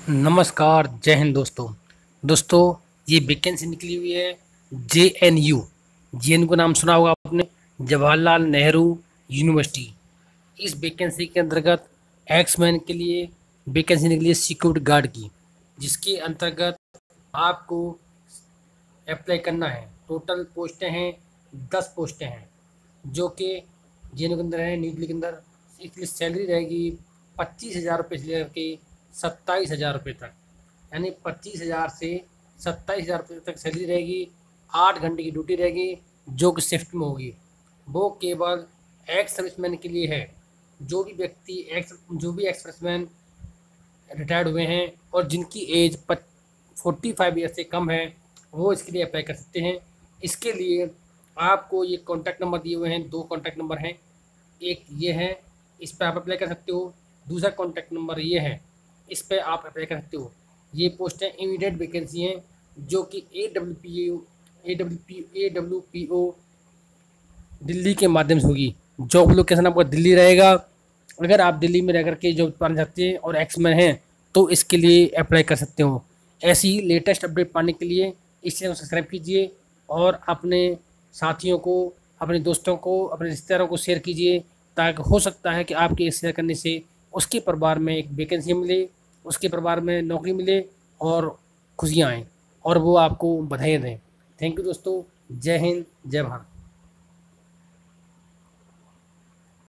नमस्कार, जय हिंद दोस्तों। ये वैकेंसी निकली हुई है JNU। JNU का नाम सुना होगा आपने, जवाहरलाल नेहरू यूनिवर्सिटी। इस वैकेंसी के अंतर्गत एक्समैन के लिए वैकेंसी निकली है सिक्योरिटी गार्ड की, जिसके अंतर्गत आपको अप्लाई करना है। टोटल पोस्टें हैं 10 पोस्टें हैं, जो कि JNU के अंदर है, न्यू दिल्ली के अंदर। इसकी सैलरी रहेगी 25,000 रुपये से लेकर के 27,000 रुपये तक, यानी 25,000 से 27,000 रुपये तक सैलरी रहेगी। 8 घंटे की ड्यूटी रहेगी, जो कि शिफ्ट में होगी। वो केवल एक्स सर्विसमैन के लिए है। जो भी एक्स सर्विसमैन रिटायर्ड हुए हैं और जिनकी एज 45 ईयर से कम है, वो इसके लिए अप्लाई कर सकते हैं। इसके लिए आपको ये कॉन्टैक्ट नंबर दिए हुए हैं, 2 कॉन्टैक्ट नंबर हैं। एक ये है, इस पर आप अप्लाई कर सकते हो। दूसरा कॉन्टैक्ट नंबर ये है, इस पर आप अप्लाई कर सकते हो। ये पोस्टें इमीडिएट वैकेंसी हैं, जो कि AWPO दिल्ली के माध्यम से होगी। जॉब लोकेशन आपका दिल्ली रहेगा। अगर आप दिल्ली में रह करके जॉब पाना चाहते हैं और एक्समैन हैं, तो इसके लिए अप्लाई कर सकते हो। ऐसी ही लेटेस्ट अपडेट पाने के लिए इस चैनल को सब्सक्राइब कीजिए और अपने साथियों को, अपने दोस्तों को, अपने रिश्तेदारों को शेयर कीजिए, ताकि हो सकता है कि आपके शेयर करने से उसके परिवार में एक वैकेंसी मिले, उसके परिवार में नौकरी मिले और खुशियाँ आएँ और वो आपको बधाई दें। थैंक यू दोस्तों। जय हिंद, जय भारत।